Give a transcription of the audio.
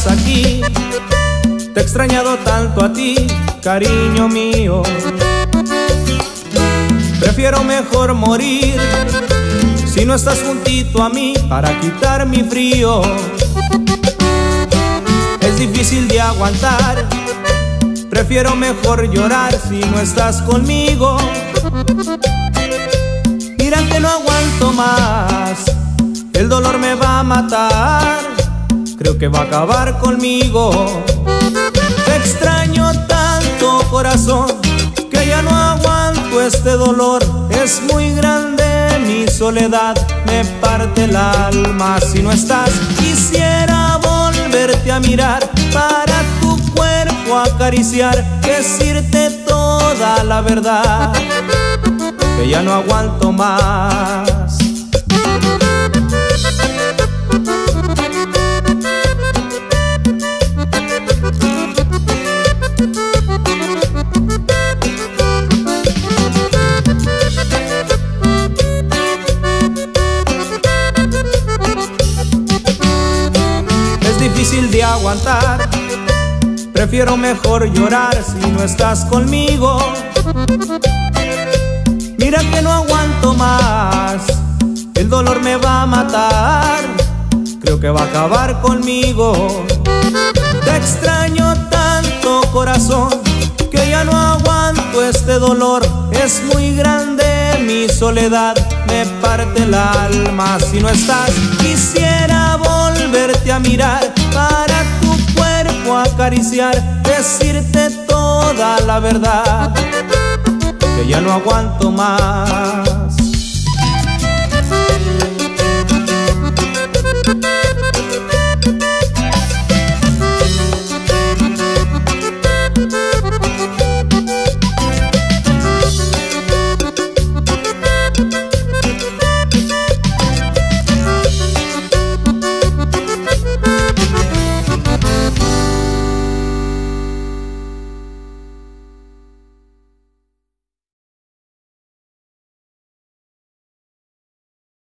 estás aquí. Te he extrañado tanto a ti, cariño mío. Prefiero mejor morir si no estás juntito a mí para quitar mi frío. Es difícil de aguantar, prefiero mejor llorar si no estás conmigo. Mira que no aguanto más, el dolor me va a matar, creo que va a acabar conmigo. Te extraño tanto, corazón, que ya no aguanto este dolor. Es muy grande mi soledad, me parte el alma si no estás. Quisiera volverte a mirar, para tu cuerpo acariciar, decirte toda la verdad, que ya no aguanto más. Es difícil de aguantar, prefiero mejor llorar si no estás conmigo. Mira que no aguanto más, el dolor me va a matar, creo que va a acabar conmigo. Te extraño tanto, corazón, que ya no aguanto este dolor. Es muy grande mi soledad, me parte el alma si no estás. Quisiera volverte a mirar, para tu cuerpo acariciar, decirte toda la verdad, que ya no aguanto más.